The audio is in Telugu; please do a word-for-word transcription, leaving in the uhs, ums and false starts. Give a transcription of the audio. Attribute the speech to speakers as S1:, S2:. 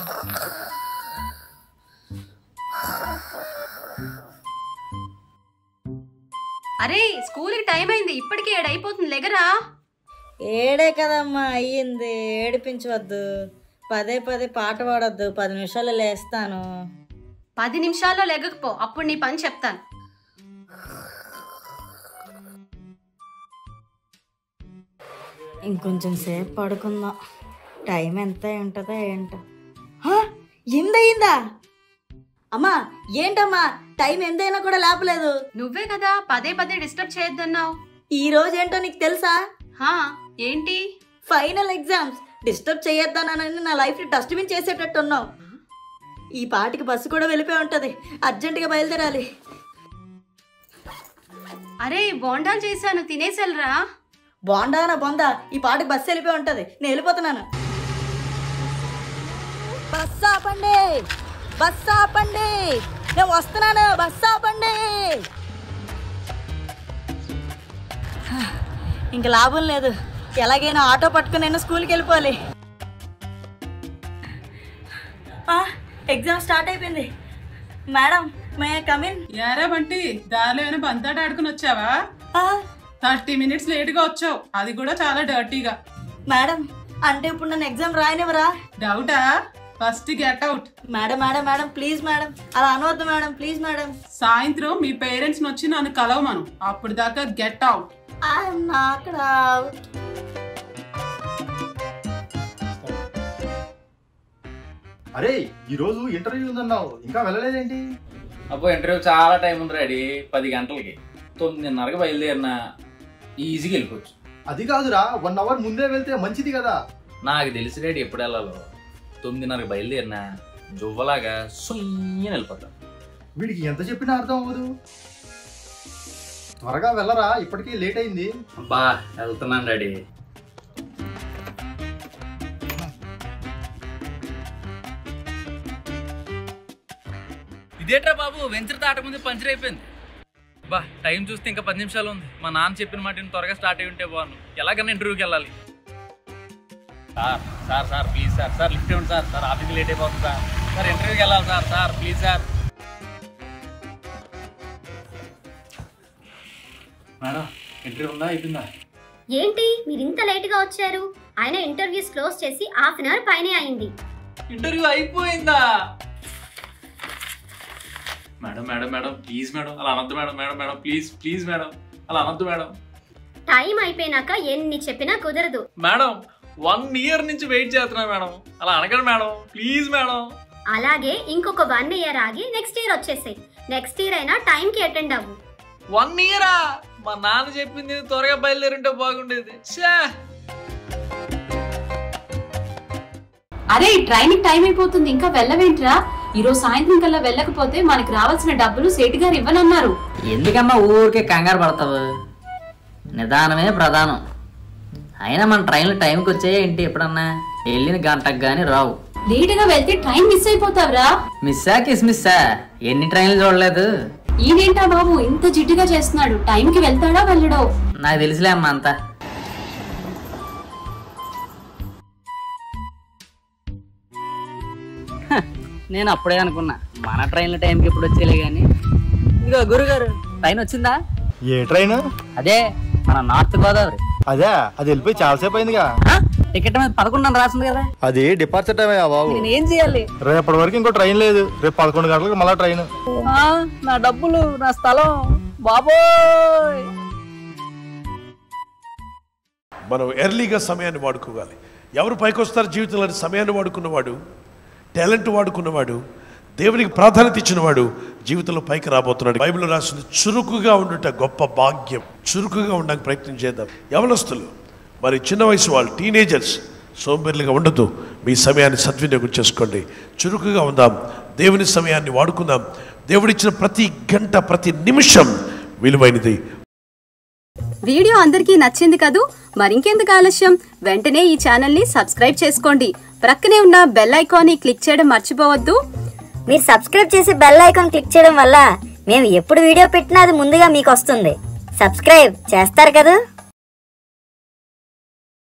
S1: అరే స్కూల్కి టైం అయింది, ఇప్పటికే ఏడైపోతుంది, లెగరా.
S2: ఏడే కదమ్మా అయ్యింది, ఏడిపించవద్దు. పదే పదే పాట పాడొద్దు, పది నిమిషాలు లేస్తాను.
S1: పది నిమిషాల్లో లెగకపో, అప్పుడు నీ పని చెప్తాను.
S2: ఇంకొంచెం సేపు పడుకుందాం. టైం ఎంత ఉంటుందో ఏంటో. ఎందయిందా అమ్మా? ఏంటమ్మా టైం ఎంతైనా కూడా లేపలేదు?
S1: నువ్వే కదా పదే పదే డిస్టర్బ్ చేయొద్దన్నావు.
S2: ఈ రోజు ఏంటో నీకు తెలుసా?
S1: హా ఏంటి?
S2: Final exams. డిస్టర్బ్ చేయొద్దన్నానని నా లైఫ్ని డస్ట్బిన్ చేసేటట్టు ఉన్నావు. ఈ పాటికి బస్సు కూడా వెళ్ళిపోయి ఉంటుంది, అర్జెంటుగా బయలుదేరాలి.
S1: అరే బోండాలు చేశాను, తినేసెళ్ళరా.
S2: బోండానా బొందా, ఈ పాటికి బస్సు వెళ్ళిపోయి ఉంటుంది, నేను వెళ్ళిపోతున్నాను. బస్సు ఆపండి, బస్సు ఆపండి, నేను వస్తున్నాను, బస్సు ఆపండి. ఇంక లాభం లేదు, ఎలాగైనా ఆటో పట్టుకుని నేను స్కూల్కి వెళ్ళిపోవాలి. ఎగ్జామ్ స్టార్ట్ అయిపోయింది. Madam may come in?
S3: యారా బంటి, దారిలో ఏమైనా బంతాట ఆడుకుని వచ్చావా? థర్టీ మినిట్స్ లేట్ గా వచ్చావు, అది కూడా చాలా డర్టీగా.
S2: మేడం అంటే ఇప్పుడు నన్ను ఎగ్జామ్ రాయనివరా?
S3: డౌటా? First get out.
S2: Madam madam madam please madam, అలా అనవద్దు మేడం, ప్లీజ్ మేడం.
S3: సాయంత్రం మీ పేరెంట్స్ వచ్చి నన్ను కలవమను, అప్పుడు దాకా గెట్ అవుట్.
S2: అక్కడ
S4: అరే ఈ రోజు ఇంటర్వ్యూ ఉందన్నావు, ఇంకా వెళ్ళలేదేంటి?
S5: అబ్బో ఇంటర్వ్యూ చాలా టైం ఉంది రెడీ. పది గంటలకి తొమ్మిదిన్నరకి బయలుదేరినా ఈజీగా వెళ్ళిపోవచ్చు.
S4: అది కాదురా, వన్ అవర్ ముందే వెళ్తే మంచిది కదా.
S5: నాకు తెలిసి రెడీ ఎప్పుడు వెళ్ళాలో. తొమ్మిదిన్నరకి బయలుదేరినా జువ్వలాగా సుయ్యని వెళ్ళిపోతా.
S4: వీడికి ఎంత చెప్పినా అర్థం అవ్వదు. త్వరగా వెళ్ళరా, ఇప్పటికీ లేట్ అయింది.
S5: అబ్బా వెళ్తున్నాను రెడీ. ఇదేట్రా బాబు, వెంచర్ తాట ముందు పంచర్ అయిపోయింది. బా టైం చూస్తే ఇంకా పది నిమిషాలు ఉంది. మా నాన్న చెప్పిన మాట త్వరగా స్టార్ట్ అయ్యి ఉంటే బాగున్నాను. ఎలాగన్నా ఇంటర్వ్యూకి వెళ్ళాలి. Sir sir sir please sir, sir lift ఇవ్వండి సార్, సార్ ఆఫీస్కి లేట్ అయిపోతుంది సార్, సార్ ఇంటర్వ్యూకి వెళ్ళాలి sir, sir please sir. Madam interview ఉందా, అయిపోయిందా?
S6: ఏంటి మీరు ఇంత లేట్ గా వచ్చారు? ఆయన ఇంటర్వ్యూస్ క్లోజ్ చేసి హాఫ్ అన్ అవర్ పైనే అయింది.
S5: ఇంటర్వ్యూ అయిపోయిందా? Madam madam madam please madam, అలా అనొద్దు madam, madam madam please please madam, అలా అనొద్దు మేడం.
S6: టైం అయిపోయినాక ఎన్ని చెప్పినా కుదరదు.
S5: మేడం వన్ ఇయర్ నుంచి వెయిట్ చేస్తున్నా మేడం, అలా అనకండి మేడం ప్లీజ్ మేడం.
S6: అలాగే ఇంకొక వన్ ఇయర్ ఆగి నెక్స్ట్ ఇయర్ వచ్చేసాయి. నెక్స్ట్ ఇయర్ అయినా టైం కి అటెండ్ అవ్వు.
S5: వన్ ఇయరా? మా నాన్న చెప్పింది త్వరగా బయలుదేరింటే బాగుండేది.
S1: అరే ట్రైన్ టైం అయిపోతుంది, ఇంకా వెళ్ళవేంట్రా? ఈరోజు సాయంత్రం కల్లా వెళ్ళకపోతే మనకి రావాల్సిన డబ్బులు సేటు గారు ఇవ్వనన్నారు.
S7: ఎందుకమ్మా ఊరికే కంగారు పడతావు? నిదానమే ప్రధానం. అయినా మన ట్రైన్లు టైంకి వచ్చాయా ఏంటి? ఎప్పుడన్నా వెళ్ళిన గంటకు గానీ రావు.
S1: లేటుగా వెళ్తే ట్రైన్ మిస్ అయిపోతావురా.
S7: మిస్సా కిస్ మిస్సా? ఎన్ని ట్రైన్లు చూడలేదు.
S1: ఈయనేంటా బాబు ఇంత జిడ్డుగా చేస్తున్నాడు? టైంకి వెళ్తాడా వెళ్ళడో?
S7: నాకు తెలుసులే అమ్మా అంతా. నేను అప్పుడే అనుకున్నా మన ట్రైన్ల టైంకి ఇప్పుడు వచ్చేలే గానీ. ఇదిగో గురుగారు ట్రైన్ వచ్చిందా?
S4: ఏ ట్రైన్?
S7: అదే మన నార్త్ గోదావరి.
S4: అదే అది వెళ్ళిపోయి చాలాసేపు అయిందిగా.
S7: టికెట్ మీద పదకొండు రాసింది కదా.
S4: అది డిపార్చర్ టైం బాబు.
S7: నేను ఏం చేయాలి?
S4: రేపటి వరకు ఇంకో ట్రైన్ లేదు, రేపు పదకొండు గంటలకు మళ్ళా ట్రైన్.
S7: నా డబ్బులు, నా స్థలం బాబోయ్.
S8: మనం ఎర్లీగా సమయాన్ని వాడుకోవాలి. ఎవరు పైకి వస్తారు జీవితంలో? సమయాన్ని వాడుకున్నవాడు, టాలెంట్ వాడుకున్నవాడు, దేవునికి ప్రాధాన్యత ఇచ్చినవాడు జీవితంలో పైకి రాబోతున్నాడు. బైబిల్లో రాసింది చురుకుగా ఉండుట గొప్ప భాగ్యం. చురుకుగా ఉండడానికి ప్రయత్నం చేద్దాం. యవనస్తులు, మరి చిన్న వయసు వాళ్ళు, టీనేజర్స్ సోంబేర్లుగా ఉండదు. మీ సమయాన్ని సద్వినియోగం చేసుకోండి, చురుకుగా ఉందాం, దేవుని సమయాన్ని వాడుకుందాం. దేవుడిచ్చిన ప్రతి గంట ప్రతి నిమిషం విలువైనది.
S1: వీడియో అందరికీ నచ్చింది కదూ? మరింకెందుకు ఆలస్యం, వెంటనే ఈ ఛానల్ ని సబ్స్క్రైబ్ చేసుకోండి. ప్రక్కనే ఉన్న బెల్ ఐకాన్ ని క్లిక్ చేయడం మర్చిపోవద్దు.
S9: మీరు సబ్స్క్రైబ్ చేసి బెల్ ఐకాన్ క్లిక్ చేయడం వల్ల మేము ఎప్పుడు వీడియో పెట్టినా అది ముందుగా మీకు వస్తుంది. సబ్స్క్రైబ్ చేస్తారు కదా?